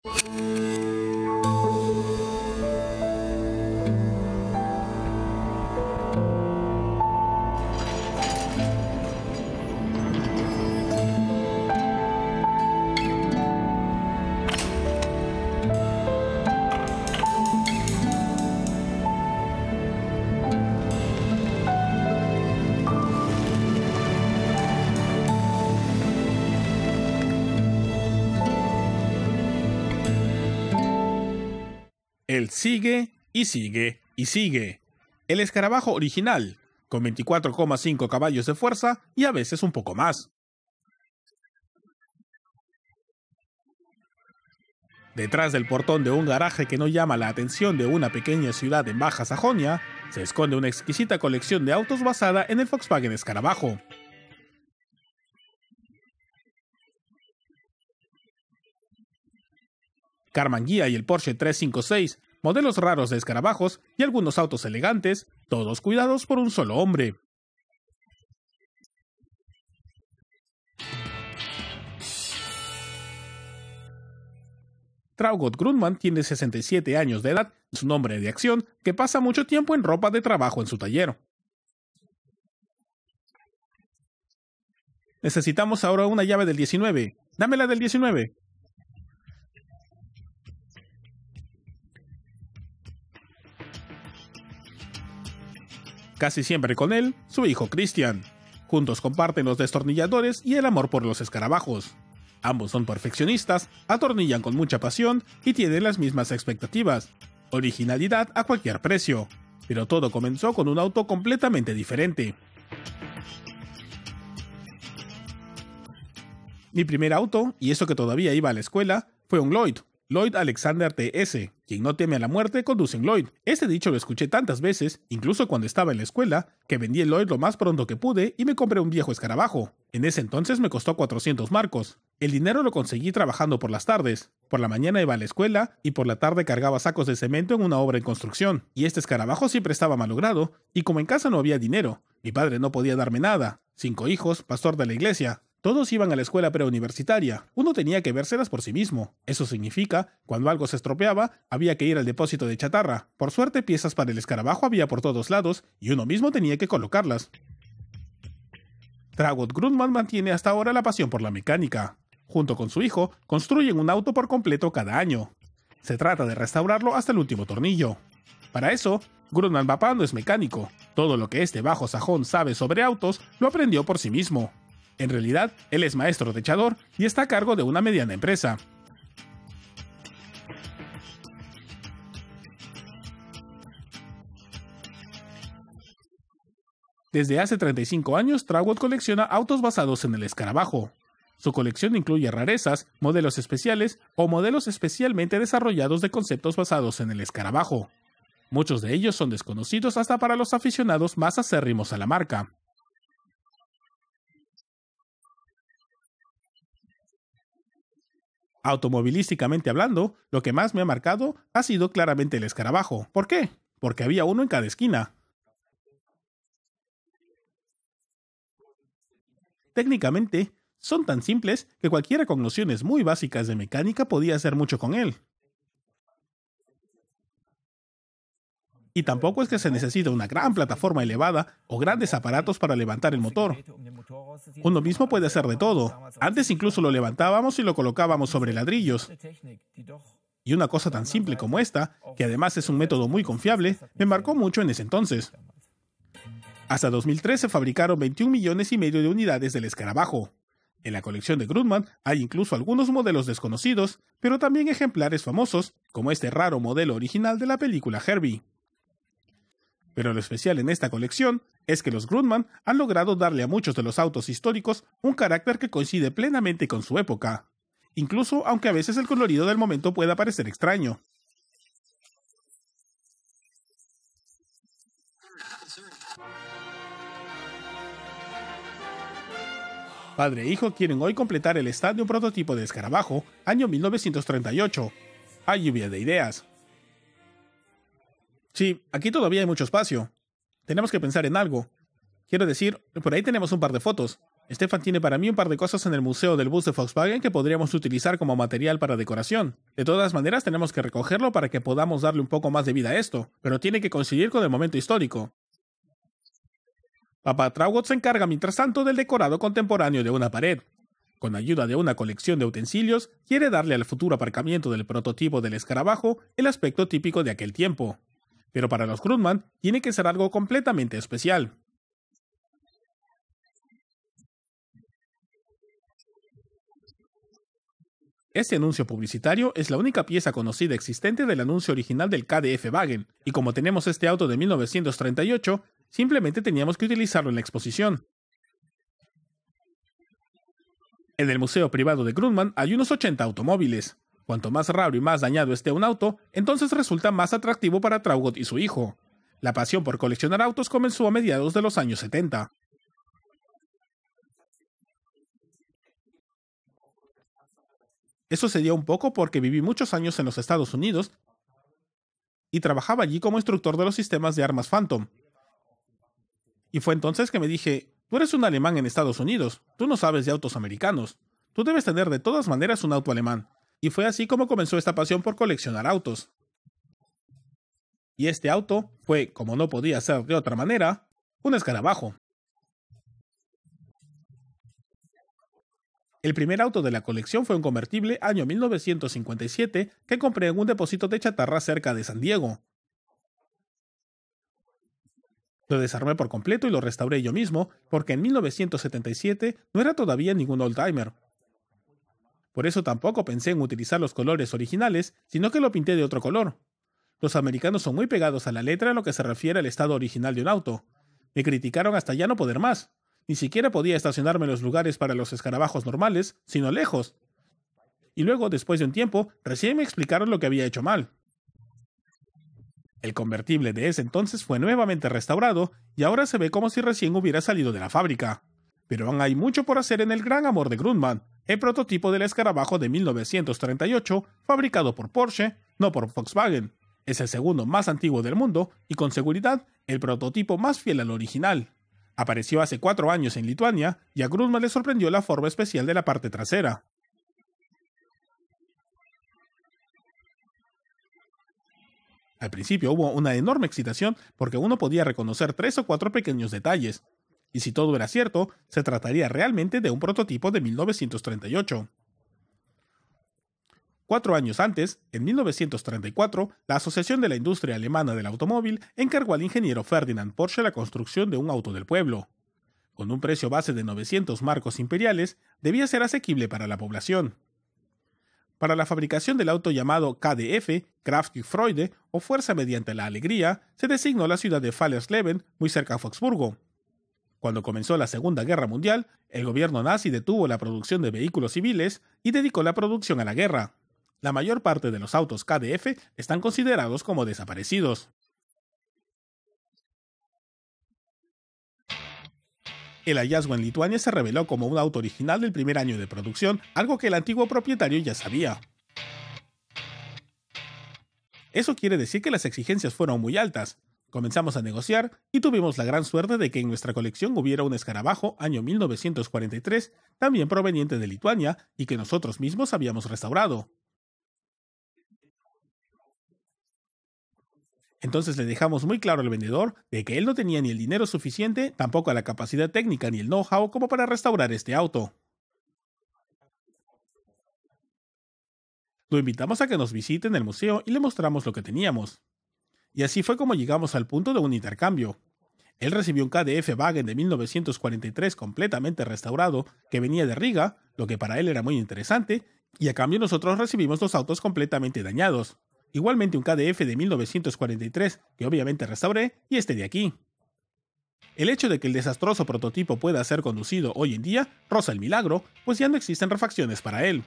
Él sigue y sigue y sigue. El escarabajo original, con 24,5 caballos de fuerza y a veces un poco más. Detrás del portón de un garaje que no llama la atención de una pequeña ciudad en Baja Sajonia, se esconde una exquisita colección de autos basada en el Volkswagen Escarabajo. Karmann Ghia y el Porsche 356, modelos raros de escarabajos y algunos autos elegantes, todos cuidados por un solo hombre. Traugott Grundmann tiene 67 años de edad, es un hombre de acción que pasa mucho tiempo en ropa de trabajo en su taller. Necesitamos ahora una llave del 19. Dámela del 19. Casi siempre con él, su hijo Christian. Juntos comparten los destornilladores y el amor por los escarabajos. Ambos son perfeccionistas, atornillan con mucha pasión y tienen las mismas expectativas. Originalidad a cualquier precio. Pero todo comenzó con un auto completamente diferente. Mi primer auto, y eso que todavía iba a la escuela, fue un Lloyd Alexander TS. Quien no teme a la muerte conduce un Lloyd. Este dicho lo escuché tantas veces, incluso cuando estaba en la escuela, que vendí el Lloyd lo más pronto que pude y me compré un viejo escarabajo. En ese entonces me costó 400 marcos. El dinero lo conseguí trabajando por las tardes. Por la mañana iba a la escuela y por la tarde cargaba sacos de cemento en una obra en construcción. Y este escarabajo siempre estaba malogrado, y como en casa no había dinero, mi padre no podía darme nada. 5 hijos, pastor de la iglesia. Todos iban a la escuela preuniversitaria. Uno tenía que vérselas por sí mismo. Eso significa, cuando algo se estropeaba, había que ir al depósito de chatarra. Por suerte, piezas para el escarabajo había por todos lados, y uno mismo tenía que colocarlas. Traugott Grundmann mantiene hasta ahora la pasión por la mecánica. Junto con su hijo, construyen un auto por completo cada año. Se trata de restaurarlo hasta el último tornillo. Para eso, Grundmann papá no es mecánico. Todo lo que este bajo sajón sabe sobre autos, lo aprendió por sí mismo. En realidad, él es maestro techador y está a cargo de una mediana empresa. Desde hace 35 años, Traugott colecciona autos basados en el escarabajo. Su colección incluye rarezas, modelos especiales o modelos especialmente desarrollados de conceptos basados en el escarabajo. Muchos de ellos son desconocidos hasta para los aficionados más acérrimos a la marca. Automovilísticamente hablando, lo que más me ha marcado ha sido claramente el escarabajo. ¿Por qué? Porque había uno en cada esquina. Técnicamente, son tan simples que cualquiera con nociones muy básicas de mecánica podía hacer mucho con él. Y tampoco es que se necesita una gran plataforma elevada o grandes aparatos para levantar el motor. Uno mismo puede hacer de todo. Antes incluso lo levantábamos y lo colocábamos sobre ladrillos. Y una cosa tan simple como esta, que además es un método muy confiable, me marcó mucho en ese entonces. Hasta 2003 se fabricaron 21,5 millones de unidades del escarabajo. En la colección de Grundmann hay incluso algunos modelos desconocidos, pero también ejemplares famosos, como este raro modelo original de la película Herbie. Pero lo especial en esta colección es que los Grundmann han logrado darle a muchos de los autos históricos un carácter que coincide plenamente con su época, incluso aunque a veces el colorido del momento pueda parecer extraño. Padre e hijo quieren hoy completar el stand de un prototipo de escarabajo, año 1938. Hay lluvia de ideas. Sí, aquí todavía hay mucho espacio. Tenemos que pensar en algo. Quiero decir, por ahí tenemos un par de fotos. Stefan tiene para mí un par de cosas en el museo del bus de Volkswagen que podríamos utilizar como material para decoración. De todas maneras, tenemos que recogerlo para que podamos darle un poco más de vida a esto, pero tiene que coincidir con el momento histórico. Papá Traugott se encarga mientras tanto del decorado contemporáneo de una pared. Con ayuda de una colección de utensilios, quiere darle al futuro aparcamiento del prototipo del escarabajo el aspecto típico de aquel tiempo. Pero para los Grundmann tiene que ser algo completamente especial. Este anuncio publicitario es la única pieza conocida existente del anuncio original del KDF Wagen, y como tenemos este auto de 1938, simplemente teníamos que utilizarlo en la exposición. En el museo privado de Grundmann hay unos 80 automóviles. Cuanto más raro y más dañado esté un auto, entonces resulta más atractivo para Traugott y su hijo. La pasión por coleccionar autos comenzó a mediados de los años 70. Eso se dio un poco porque viví muchos años en los Estados Unidos y trabajaba allí como instructor de los sistemas de armas Phantom. Y fue entonces que me dije, tú eres un alemán en Estados Unidos, tú no sabes de autos americanos, tú debes tener de todas maneras un auto alemán. Y fue así como comenzó esta pasión por coleccionar autos. Y este auto fue, como no podía ser de otra manera, un escarabajo. El primer auto de la colección fue un convertible año 1957 que compré en un depósito de chatarra cerca de San Diego. Lo desarmé por completo y lo restauré yo mismo, porque en 1977 no era todavía ningún oldtimer. Por eso tampoco pensé en utilizar los colores originales, sino que lo pinté de otro color. Los americanos son muy pegados a la letra en lo que se refiere al estado original de un auto. Me criticaron hasta ya no poder más. Ni siquiera podía estacionarme en los lugares para los escarabajos normales, sino lejos. Y luego, después de un tiempo, recién me explicaron lo que había hecho mal. El convertible de ese entonces fue nuevamente restaurado y ahora se ve como si recién hubiera salido de la fábrica. Pero aún hay mucho por hacer en el gran amor de Grundmann, el prototipo del escarabajo de 1938, fabricado por Porsche, no por Volkswagen. Es el segundo más antiguo del mundo y con seguridad el prototipo más fiel al original. Apareció hace 4 años en Lituania y a Grundmann le sorprendió la forma especial de la parte trasera. Al principio hubo una enorme excitación porque uno podía reconocer 3 o 4 pequeños detalles. Y si todo era cierto, se trataría realmente de un prototipo de 1938. 4 años antes, en 1934, la Asociación de la Industria Alemana del Automóvil encargó al ingeniero Ferdinand Porsche la construcción de un auto del pueblo. Con un precio base de 900 marcos imperiales, debía ser asequible para la población. Para la fabricación del auto llamado KDF, Kraft durch Freude, o Fuerza mediante la Alegría, se designó la ciudad de Fallersleben, muy cerca de Augsburgo. Cuando comenzó la Segunda Guerra Mundial, el gobierno nazi detuvo la producción de vehículos civiles y dedicó la producción a la guerra. La mayor parte de los autos KDF están considerados como desaparecidos. El hallazgo en Lituania se reveló como un auto original del primer año de producción, algo que el antiguo propietario ya sabía. Eso quiere decir que las exigencias fueron muy altas. Comenzamos a negociar y tuvimos la gran suerte de que en nuestra colección hubiera un escarabajo año 1943, también proveniente de Lituania y que nosotros mismos habíamos restaurado. Entonces le dejamos muy claro al vendedor de que él no tenía ni el dinero suficiente, tampoco la capacidad técnica ni el know-how como para restaurar este auto. Lo invitamos a que nos visite en el museo y le mostramos lo que teníamos. Y así fue como llegamos al punto de un intercambio. Él recibió un KDF Wagen de 1943 completamente restaurado que venía de Riga, lo que para él era muy interesante, y a cambio nosotros recibimos 2 autos completamente dañados. Igualmente un KDF de 1943 que obviamente restauré y este de aquí. El hecho de que el desastroso prototipo pueda ser conducido hoy en día roza el milagro, pues ya no existen refacciones para él.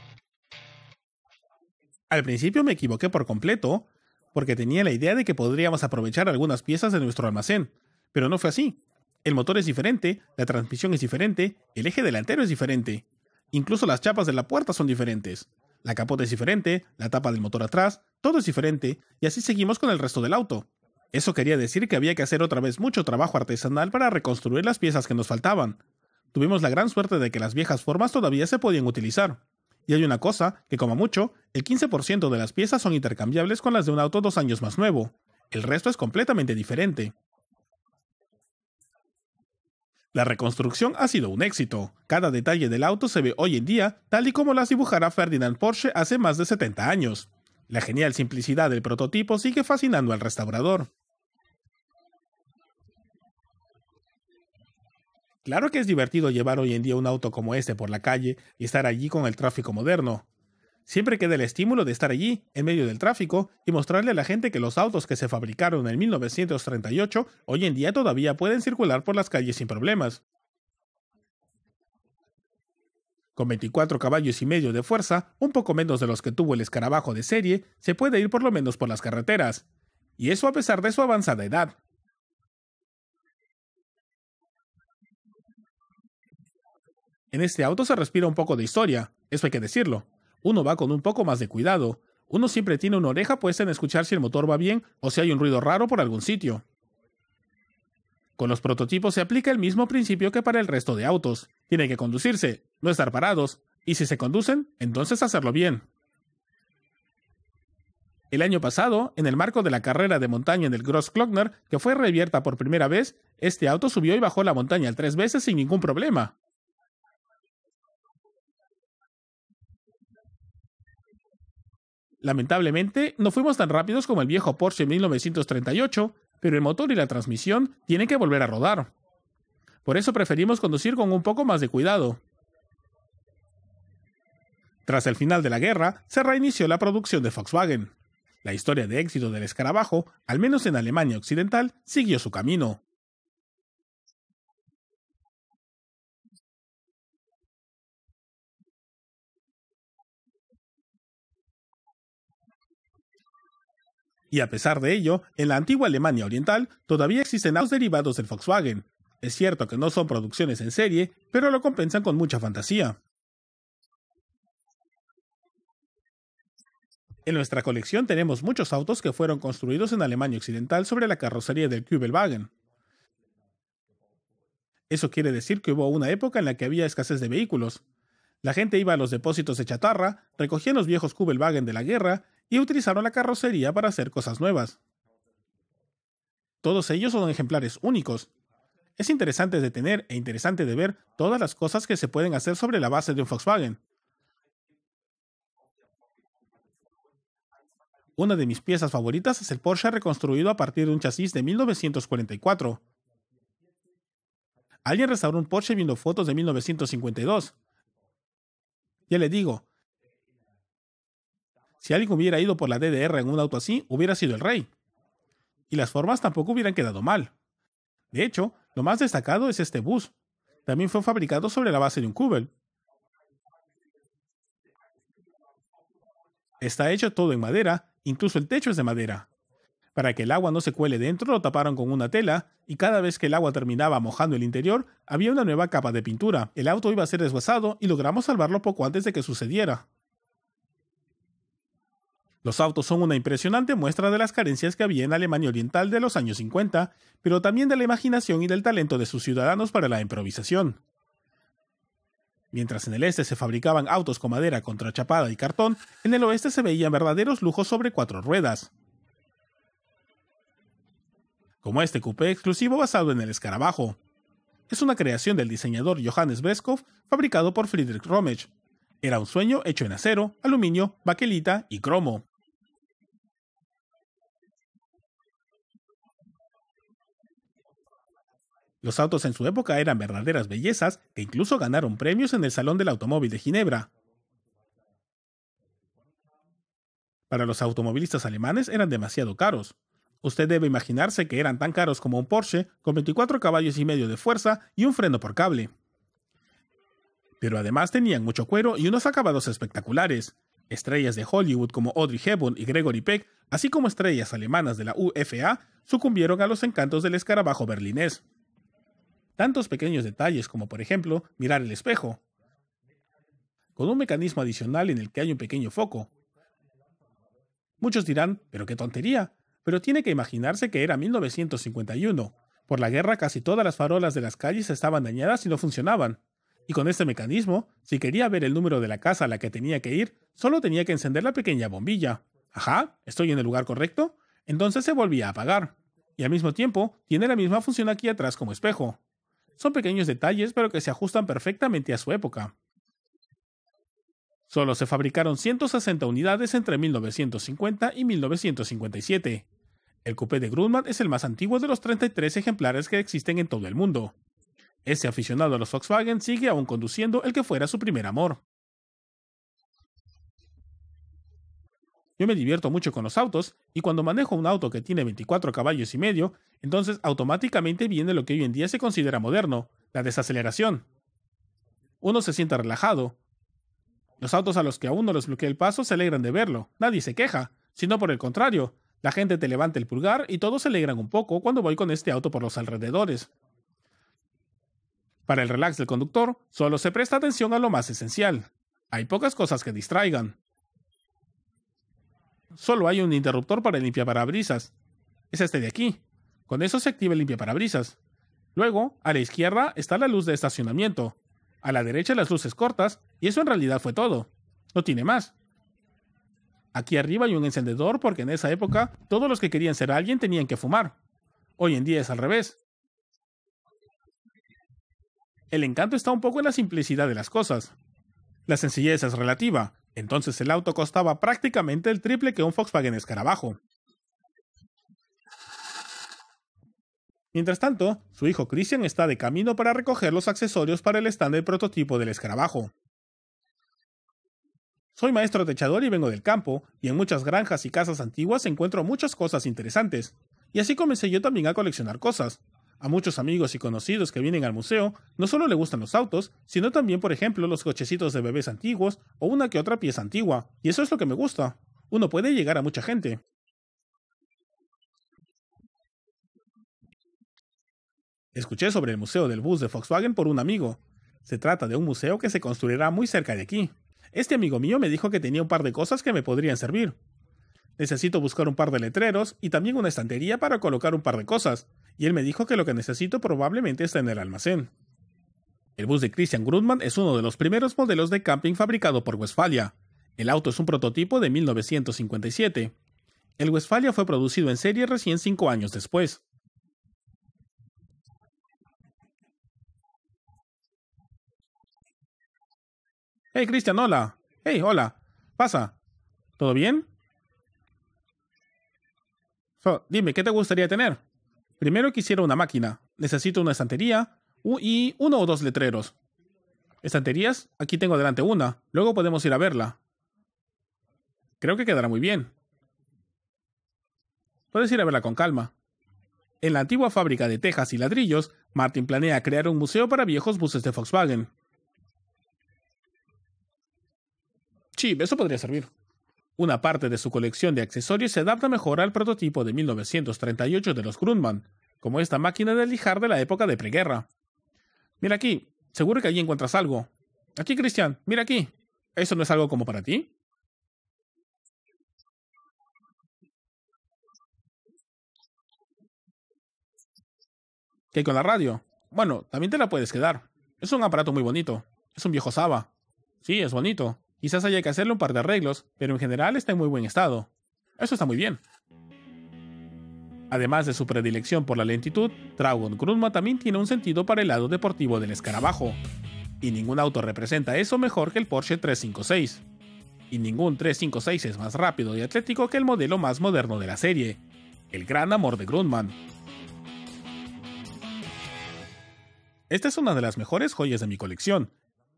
Al principio me equivoqué por completo, porque tenía la idea de que podríamos aprovechar algunas piezas de nuestro almacén, pero no fue así. El motor es diferente, la transmisión es diferente, el eje delantero es diferente. Incluso las chapas de la puerta son diferentes. La capota es diferente, la tapa del motor atrás, todo es diferente, y así seguimos con el resto del auto. Eso quería decir que había que hacer otra vez mucho trabajo artesanal para reconstruir las piezas que nos faltaban. Tuvimos la gran suerte de que las viejas formas todavía se podían utilizar. Y hay una cosa, que como mucho, el 15% de las piezas son intercambiables con las de un auto 2 años más nuevo. El resto es completamente diferente. La reconstrucción ha sido un éxito. Cada detalle del auto se ve hoy en día tal y como las dibujara Ferdinand Porsche hace más de 70 años. La genial simplicidad del prototipo sigue fascinando al restaurador. Claro que es divertido llevar hoy en día un auto como este por la calle y estar allí con el tráfico moderno. Siempre queda el estímulo de estar allí, en medio del tráfico, y mostrarle a la gente que los autos que se fabricaron en 1938 hoy en día todavía pueden circular por las calles sin problemas. Con 24 caballos y medio de fuerza, un poco menos de los que tuvo el escarabajo de serie, se puede ir por lo menos por las carreteras. Y eso a pesar de su avanzada edad. En este auto se respira un poco de historia, eso hay que decirlo. Uno va con un poco más de cuidado. Uno siempre tiene una oreja puesta en escuchar si el motor va bien o si hay un ruido raro por algún sitio. Con los prototipos se aplica el mismo principio que para el resto de autos. Tienen que conducirse, no estar parados, y si se conducen, entonces hacerlo bien. El año pasado, en el marco de la carrera de montaña del Grossglockner, que fue reabierta por primera vez, este auto subió y bajó la montaña 3 veces sin ningún problema. Lamentablemente, no fuimos tan rápidos como el viejo Porsche 1938, pero el motor y la transmisión tienen que volver a rodar. Por eso preferimos conducir con un poco más de cuidado. Tras el final de la guerra, se reinició la producción de Volkswagen. La historia de éxito del escarabajo, al menos en Alemania Occidental, siguió su camino. Y a pesar de ello, en la antigua Alemania Oriental todavía existen autos derivados del Volkswagen. Es cierto que no son producciones en serie, pero lo compensan con mucha fantasía. En nuestra colección tenemos muchos autos que fueron construidos en Alemania Occidental sobre la carrocería del Kübelwagen. Eso quiere decir que hubo una época en la que había escasez de vehículos. La gente iba a los depósitos de chatarra, recogían los viejos Kübelwagen de la guerra y utilizaron la carrocería para hacer cosas nuevas. Todos ellos son ejemplares únicos. Es interesante de tener e interesante de ver todas las cosas que se pueden hacer sobre la base de un Volkswagen. Una de mis piezas favoritas es el Porsche reconstruido a partir de un chasis de 1944. Alguien restauró un Porsche viendo fotos de 1952. Ya le digo, si alguien hubiera ido por la DDR en un auto así, hubiera sido el rey. Y las formas tampoco hubieran quedado mal. De hecho, lo más destacado es este bus. También fue fabricado sobre la base de un Kubel. Está hecho todo en madera, incluso el techo es de madera. Para que el agua no se cuele dentro, lo taparon con una tela, y cada vez que el agua terminaba mojando el interior, había una nueva capa de pintura. El auto iba a ser desguazado y logramos salvarlo poco antes de que sucediera. Los autos son una impresionante muestra de las carencias que había en Alemania Oriental de los años 50, pero también de la imaginación y del talento de sus ciudadanos para la improvisación. Mientras en el este se fabricaban autos con madera contrachapada y cartón, en el oeste se veían verdaderos lujos sobre 4 ruedas. Como este coupé exclusivo basado en el escarabajo. Es una creación del diseñador Johannes Breskov, fabricado por Friedrich Rommel. Era un sueño hecho en acero, aluminio, baquelita y cromo. Los autos en su época eran verdaderas bellezas que incluso ganaron premios en el Salón del Automóvil de Ginebra. Para los automovilistas alemanes eran demasiado caros. Usted debe imaginarse que eran tan caros como un Porsche con 24 caballos y medio de fuerza y un freno por cable. Pero además tenían mucho cuero y unos acabados espectaculares. Estrellas de Hollywood como Audrey Hepburn y Gregory Peck, así como estrellas alemanas de la UFA, sucumbieron a los encantos del escarabajo berlinés. Tantos pequeños detalles como, por ejemplo, mirar el espejo, con un mecanismo adicional en el que hay un pequeño foco. Muchos dirán, pero qué tontería, pero tiene que imaginarse que era 1951. Por la guerra, casi todas las farolas de las calles estaban dañadas y no funcionaban. Y con este mecanismo, si quería ver el número de la casa a la que tenía que ir, solo tenía que encender la pequeña bombilla. Ajá, ¿estoy en el lugar correcto? Entonces se volvía a apagar. Y al mismo tiempo, tiene la misma función aquí atrás como espejo. Son pequeños detalles, pero que se ajustan perfectamente a su época. Solo se fabricaron 160 unidades entre 1950 y 1957. El coupé de Grumman es el más antiguo de los 33 ejemplares que existen en todo el mundo. Ese aficionado a los Volkswagen sigue aún conduciendo el que fuera su primer amor. Yo me divierto mucho con los autos, y cuando manejo un auto que tiene 24 caballos y medio, entonces automáticamente viene lo que hoy en día se considera moderno, la desaceleración. Uno se siente relajado. Los autos a los que aún no les bloquea el paso se alegran de verlo, nadie se queja, sino por el contrario, la gente te levanta el pulgar y todos se alegran un poco cuando voy con este auto por los alrededores. Para el relax del conductor, solo se presta atención a lo más esencial. Hay pocas cosas que distraigan. Solo hay un interruptor para el limpiaparabrisas. Es este de aquí. Con eso se activa el limpiaparabrisas. Luego, a la izquierda está la luz de estacionamiento. A la derecha las luces cortas, y eso en realidad fue todo. No tiene más. Aquí arriba hay un encendedor porque en esa época todos los que querían ser alguien tenían que fumar. Hoy en día es al revés. El encanto está un poco en la simplicidad de las cosas. La sencillez es relativa, entonces el auto costaba prácticamente el triple que un Volkswagen Escarabajo. Mientras tanto, su hijo Christian está de camino para recoger los accesorios para el stand del prototipo del Escarabajo. Soy maestro techador y vengo del campo, y en muchas granjas y casas antiguas encuentro muchas cosas interesantes. Y así comencé yo también a coleccionar cosas. A muchos amigos y conocidos que vienen al museo, no solo le gustan los autos, sino también, por ejemplo, los cochecitos de bebés antiguos o una que otra pieza antigua. Y eso es lo que me gusta. Uno puede llegar a mucha gente. Escuché sobre el museo del bus de Volkswagen por un amigo. Se trata de un museo que se construirá muy cerca de aquí. Este amigo mío me dijo que tenía un par de cosas que me podrían servir. Necesito buscar un par de letreros y también una estantería para colocar un par de cosas, y él me dijo que lo que necesito probablemente está en el almacén. El bus de Christian Grumman es uno de los primeros modelos de camping fabricado por Westfalia. El auto es un prototipo de 1957. El Westfalia fue producido en serie recién 5 años después. Hey Christian, hola. Hey, hola. Pasa. ¿Todo bien? Dime, ¿qué te gustaría tener? Primero quisiera una máquina. Necesito una estantería y uno o dos letreros. ¿Estanterías? Aquí tengo delante una. Luego podemos ir a verla. Creo que quedará muy bien. Puedes ir a verla con calma. En la antigua fábrica de tejas y ladrillos, Martin planea crear un museo para viejos buses de Volkswagen. Sí, eso podría servir. Una parte de su colección de accesorios se adapta mejor al prototipo de 1938 de los Grumman, como esta máquina de lijar de la época de preguerra. Mira aquí, seguro que allí encuentras algo. Aquí, Christian, mira aquí. ¿Eso no es algo como para ti? ¿Qué hay con la radio? Bueno, también te la puedes quedar. Es un aparato muy bonito. Es un viejo Saba. Sí, es bonito. Quizás haya que hacerle un par de arreglos, pero en general está en muy buen estado. Eso está muy bien. Además de su predilección por la lentitud, Traugon Grumman también tiene un sentido para el lado deportivo del escarabajo. Y ningún auto representa eso mejor que el Porsche 356. Y ningún 356 es más rápido y atlético que el modelo más moderno de la serie, el gran amor de Grumman. Esta es una de las mejores joyas de mi colección.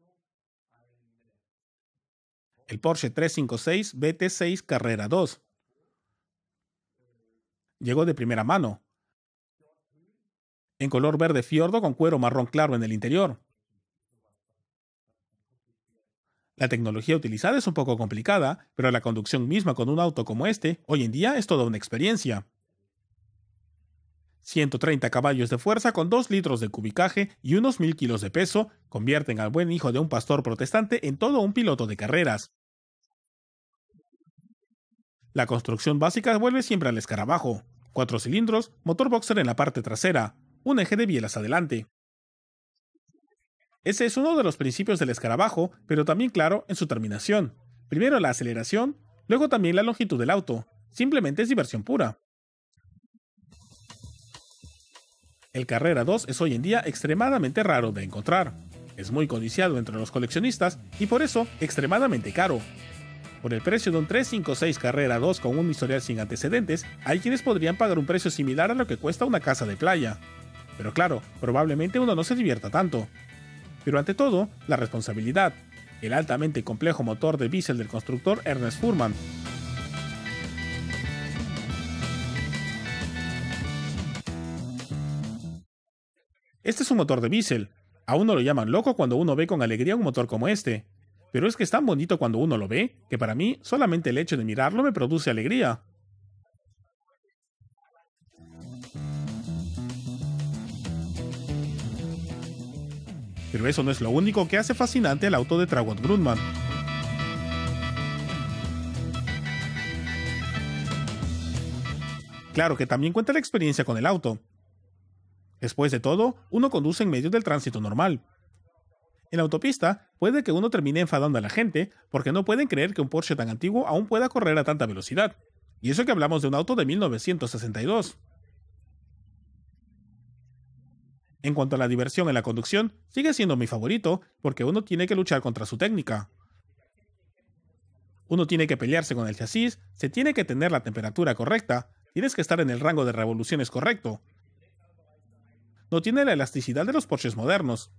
El Porsche 356 BT6 Carrera 2. Llegó de primera mano, en color verde fiordo con cuero marrón claro en el interior. La tecnología utilizada es un poco complicada, pero la conducción misma con un auto como este, hoy en día es toda una experiencia. 130 caballos de fuerza con 2 litros de cubicaje y unos 1000 kilos de peso convierten al buen hijo de un pastor protestante en todo un piloto de carreras. La construcción básica vuelve siempre al escarabajo. 4 cilindros, motor boxer en la parte trasera, un eje de bielas adelante. Ese es uno de los principios del escarabajo, pero también claro en su terminación. Primero la aceleración, luego también la longitud del auto. Simplemente es diversión pura. El Carrera 2 es hoy en día extremadamente raro de encontrar. Es muy codiciado entre los coleccionistas y por eso extremadamente caro. Por el precio de un 356 Carrera 2 con un historial sin antecedentes, hay quienes podrían pagar un precio similar a lo que cuesta una casa de playa. Pero claro, probablemente uno no se divierta tanto. Pero ante todo, la responsabilidad. El altamente complejo motor de diésel del constructor Ernest Fuhrmann. Este es un motor de diésel. A uno lo llaman loco cuando uno ve con alegría un motor como este. Pero es que es tan bonito cuando uno lo ve, que para mí solamente el hecho de mirarlo me produce alegría. Pero eso no es lo único que hace fascinante el auto de Traugott Grundmann. Claro que también cuenta la experiencia con el auto. Después de todo, uno conduce en medio del tránsito normal. En la autopista, puede que uno termine enfadando a la gente porque no pueden creer que un Porsche tan antiguo aún pueda correr a tanta velocidad. Y eso que hablamos de un auto de 1962. En cuanto a la diversión en la conducción, sigue siendo mi favorito porque uno tiene que luchar contra su técnica. Uno tiene que pelearse con el chasis, se tiene que tener la temperatura correcta, tienes que estar en el rango de revoluciones correcto. No tiene la elasticidad de los Porsches modernos.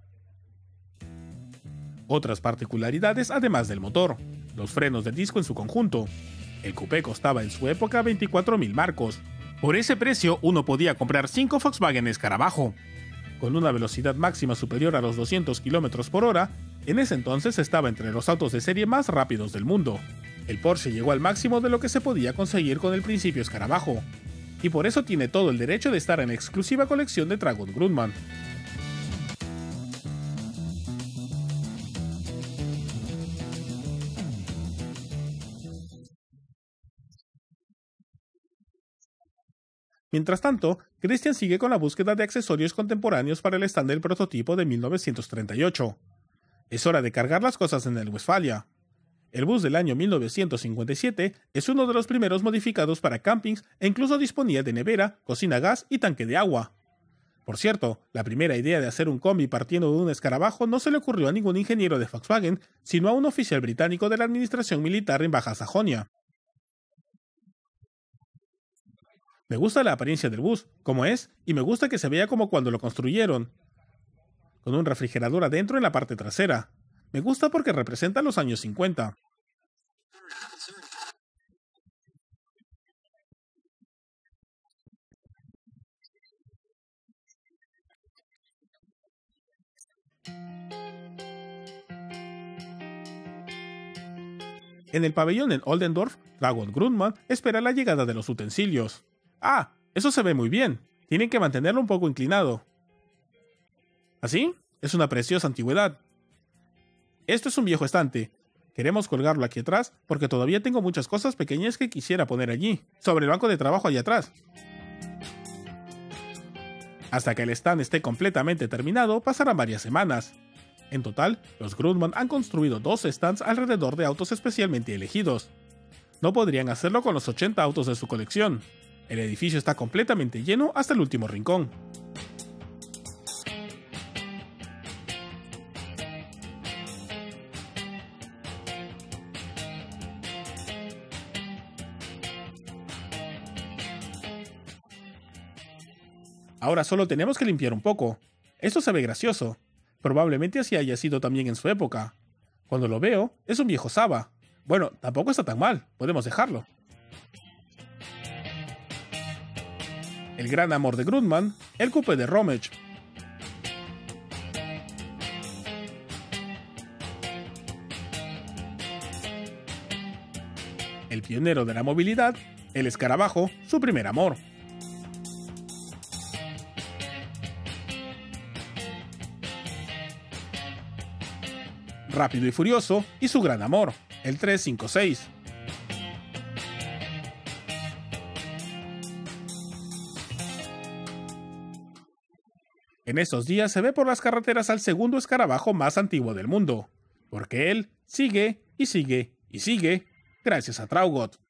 Otras particularidades además del motor, los frenos de disco en su conjunto. El coupé costaba en su época 24.000 marcos. Por ese precio uno podía comprar 5 Volkswagen Escarabajo. Con una velocidad máxima superior a los 200 km por hora, en ese entonces estaba entre los autos de serie más rápidos del mundo. El Porsche llegó al máximo de lo que se podía conseguir con el principio Escarabajo, y por eso tiene todo el derecho de estar en la exclusiva colección de Traugott Grundmann. Mientras tanto, Christian sigue con la búsqueda de accesorios contemporáneos para el stand del prototipo de 1938. Es hora de cargar las cosas en el Westfalia. El bus del año 1957 es uno de los primeros modificados para campings e incluso disponía de nevera, cocina a gas y tanque de agua. Por cierto, la primera idea de hacer un combi partiendo de un escarabajo no se le ocurrió a ningún ingeniero de Volkswagen, sino a un oficial británico de la administración militar en Baja Sajonia. Me gusta la apariencia del bus, como es, y me gusta que se vea como cuando lo construyeron, con un refrigerador adentro en la parte trasera. Me gusta porque representa los años 50. En el pabellón en Oldendorf, Traugott Grundmann espera la llegada de los utensilios. ¡Ah! Eso se ve muy bien. Tienen que mantenerlo un poco inclinado. ¿Así? Es una preciosa antigüedad. Esto es un viejo estante. Queremos colgarlo aquí atrás porque todavía tengo muchas cosas pequeñas que quisiera poner allí, sobre el banco de trabajo allá atrás. Hasta que el stand esté completamente terminado, pasarán varias semanas. En total, los Grundmann han construido 12 stands alrededor de autos especialmente elegidos. No podrían hacerlo con los 80 autos de su colección. El edificio está completamente lleno hasta el último rincón. Ahora solo tenemos que limpiar un poco. Esto se ve gracioso. Probablemente así haya sido también en su época. Cuando lo veo, es un viejo Saba. Bueno, tampoco está tan mal, podemos dejarlo. El gran amor de Grundmann, el coupé de Romeich. El pionero de la movilidad, el escarabajo, su primer amor. Rápido y Furioso y su gran amor, el 356. En estos días se ve por las carreteras al segundo escarabajo más antiguo del mundo, porque él sigue y sigue y sigue gracias a Traugot.